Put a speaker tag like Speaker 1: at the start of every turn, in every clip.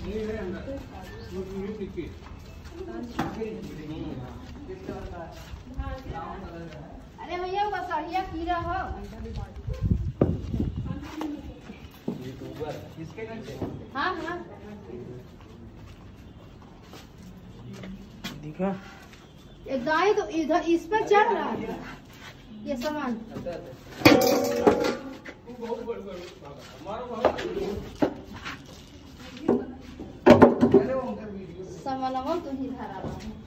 Speaker 1: अरे भैया वो सड़िया कीड़ा हो
Speaker 2: किसके घर से?
Speaker 1: हाँ हाँ
Speaker 2: दिखा
Speaker 1: ये गाय तो इधर इस पर चढ़ रहा है ये सामान। सामान तो ही धरा रहा है।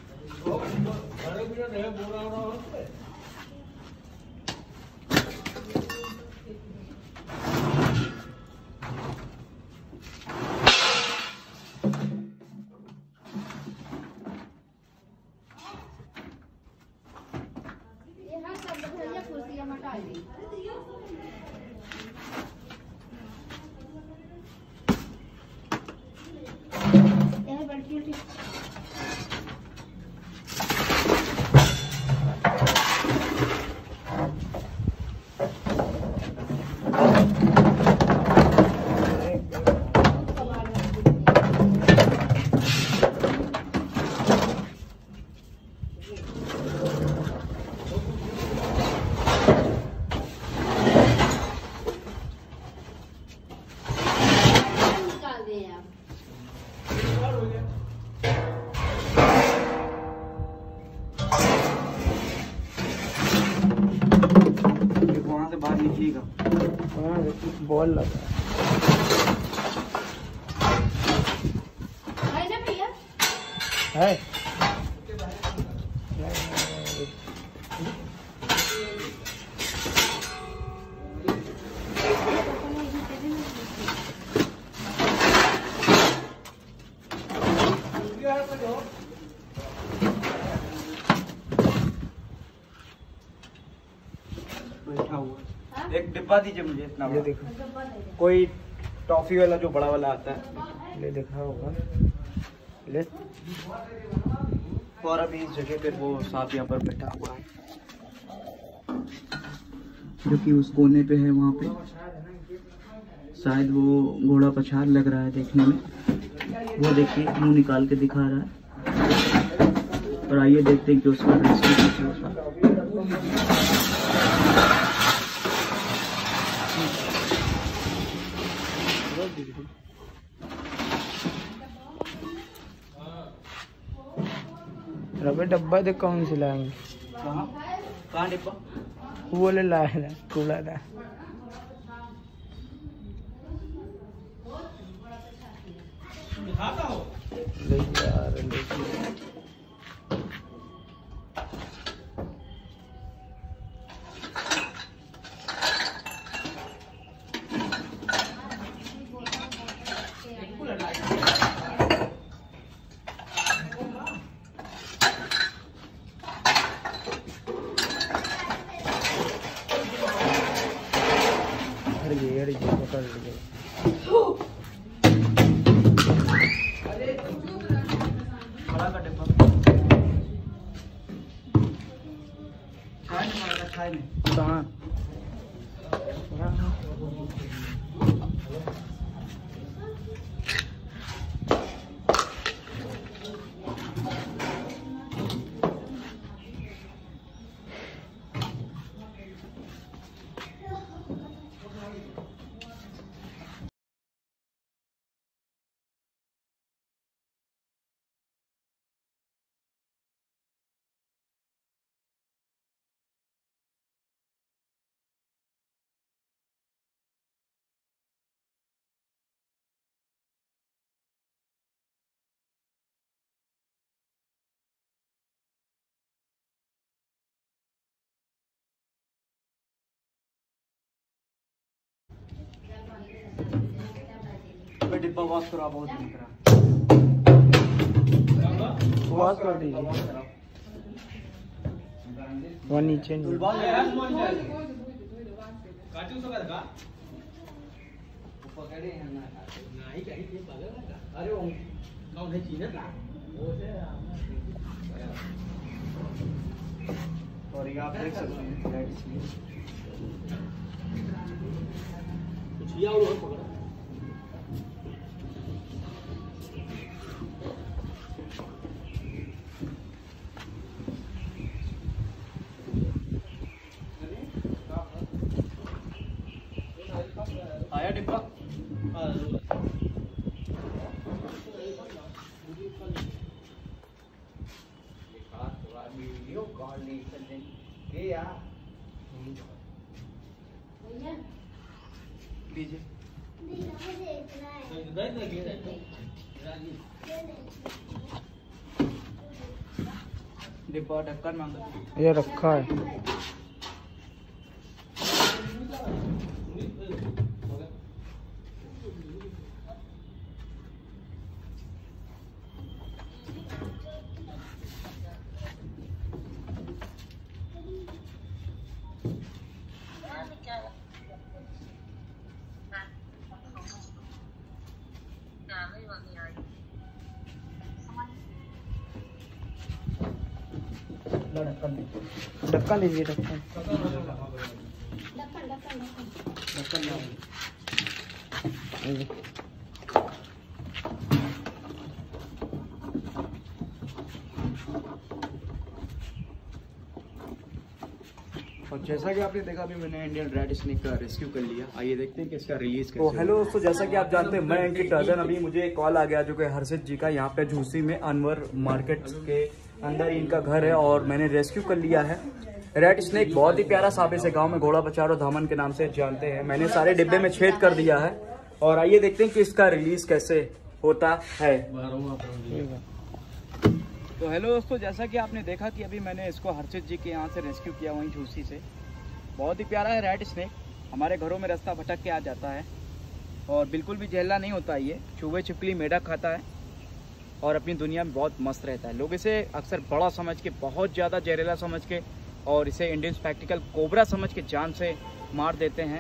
Speaker 2: बॉल लगा
Speaker 1: है ना भैया
Speaker 2: है बैठा हुआ एक डिब्बा दीजिए मुझे इतना। ये देखो कोई टॉफी वाला जो बड़ा वाला आता है ले देखा होगा ले। और अभी इस जगह पे वो सांप यहाँ पर बैठा हुआ है जो कि उस कोने पे है। वहाँ पे शायद वो घोड़ा पछाड़ लग रहा है देखने में। वो देखिए मुंह निकाल के दिखा रहा है। और आइए देखते हैं कि उसका रेस्क्यू कैसे होगा। रबे डब्बा देख कौन से लाएंगे? कहाँ डिब्बा? वो बोले लाए ना कूड़ा था। ले यार ले पकड़ लीजिए। बड़ा का डिब्बा कहाँ? डिब्बा वॉश करो, बहुत दिख रहा वॉश कर दीजिए। वो नीचे नहीं और ये आप देख सकते हैं डिब्बा ढक्कन मांगा,
Speaker 3: ये रखा है। ढक्कन लीजिए, ढक्कन।
Speaker 2: और जैसा कि आपने देखा अभी मैंने इंडियन रेड स्नेक का रेस्क्यू कर लिया। आइए देखते हैं कि इसका रिलीज कैसे।
Speaker 3: तो हेलो दोस्तों, जैसा कि आप जानते हैं मैं अंकित टाजन। अभी मुझे कॉल आ गया जो कि हर्षित जी का, यहाँ पे झूसी में अनवर मार्केट के अंदर इनका घर है और मैंने रेस्क्यू कर लिया है। रेड स्नेक बहुत ही प्यारा सांप, इसे गांव में घोड़ा पचार और धामन के नाम से जानते हैं। मैंने सारे डिब्बे में छेद कर दिया है और आइए देखते हैं कि इसका रिलीज कैसे होता है।
Speaker 2: तो हेलो दोस्तों, जैसा कि आपने देखा कि अभी मैंने इसको हर्षित जी के यहाँ से रेस्क्यू किया, वहीं झूसी से। बहुत ही प्यारा है रेड स्नेक। हमारे घरों में रास्ता भटक के आ जाता है और बिल्कुल भी जहला नहीं होता। ये चूहे छिपकली मेढक खाता है और अपनी दुनिया में बहुत मस्त रहता है। लोग इसे अक्सर बड़ा समझ के, बहुत ज़्यादा जहरीला समझ के और इसे इंडियन स्पेक्टिकल कोबरा समझ के जान से मार देते हैं।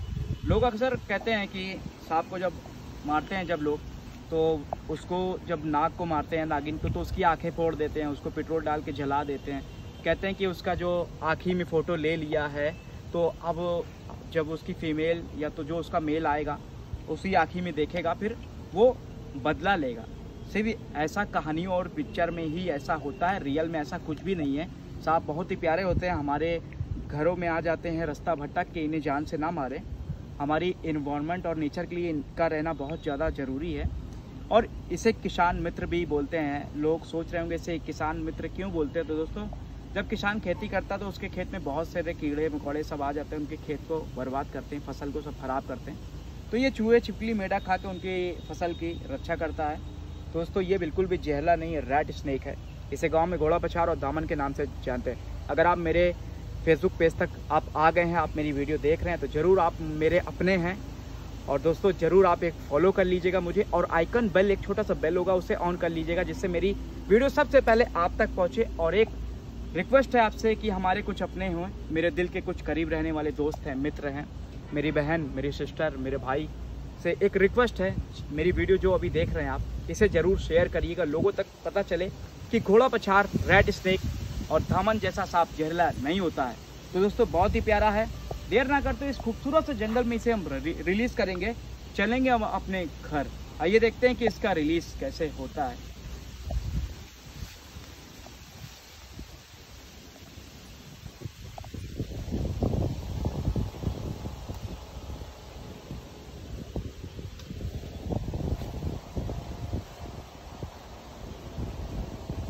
Speaker 2: लोग अक्सर कहते हैं कि सांप को जब मारते हैं जब लोग, तो उसको जब नाग को मारते हैं, नागिन को, तो उसकी आंखें फोड़ देते हैं, उसको पेट्रोल डाल के जला देते हैं। कहते हैं कि उसका जो आँखी में फ़ोटो ले लिया है, तो अब जब उसकी फीमेल या तो जो उसका मेल आएगा उसी आँखी में देखेगा, फिर वो बदला लेगा। सिर्फ ऐसा कहानियों और पिक्चर में ही ऐसा होता है, रियल में ऐसा कुछ भी नहीं है। सांप बहुत ही प्यारे होते हैं, हमारे घरों में आ जाते हैं रास्ता भटक के। इन्हें जान से ना मारें। हमारी इन्वायरमेंट और नेचर के लिए इनका रहना बहुत ज़्यादा ज़रूरी है। और इसे किसान मित्र भी बोलते हैं। लोग सोच रहे होंगे इसे किसान मित्र क्यों बोलते हैं। तो दोस्तों, जब किसान खेती करता है तो उसके खेत में बहुत सारे कीड़े मकोड़े सब आ जाते हैं, उनके खेत को बर्बाद करते हैं, फसल को सब खराब करते हैं। तो ये चूहे छिपकली मेढक खा के उनकी फसल की रक्षा करता है। दोस्तों, ये बिल्कुल भी जहला नहीं है, रेड स्नेक है। इसे गांव में घोड़ा पछाड़ और दामन के नाम से जानते हैं। अगर आप मेरे फेसबुक पेज तक आप आ गए हैं, आप मेरी वीडियो देख रहे हैं, तो ज़रूर आप मेरे अपने हैं। और दोस्तों, ज़रूर आप एक फॉलो कर लीजिएगा मुझे, और आइकन बेल, एक छोटा सा बेल होगा, उसे ऑन कर लीजिएगा, जिससे मेरी वीडियो सबसे पहले आप तक पहुँचे। और एक रिक्वेस्ट है आपसे कि हमारे कुछ अपने हों, मेरे दिल के कुछ करीब रहने वाले दोस्त हैं, मित्र हैं, मेरी बहन, मेरी सिस्टर, मेरे भाई से एक रिक्वेस्ट है, मेरी वीडियो जो अभी देख रहे हैं आप, इसे ज़रूर शेयर करिएगा, लोगों तक पता चले कि घोड़ा पछाड़, रेड स्नेक और धामन जैसा सांप जहरीला नहीं होता है। तो दोस्तों, बहुत ही प्यारा है। देर ना करते इस खूबसूरत से जंगल में इसे हम रिलीज़ करेंगे, चलेंगे हम अपने घर। आइए देखते हैं कि इसका रिलीज़ कैसे होता है।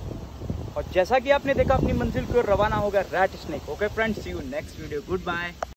Speaker 2: और जैसा कि आपने देखा, अपनी मंजिल की ओर रवाना हो गया red snake. Okay friends, see you next video, good bye.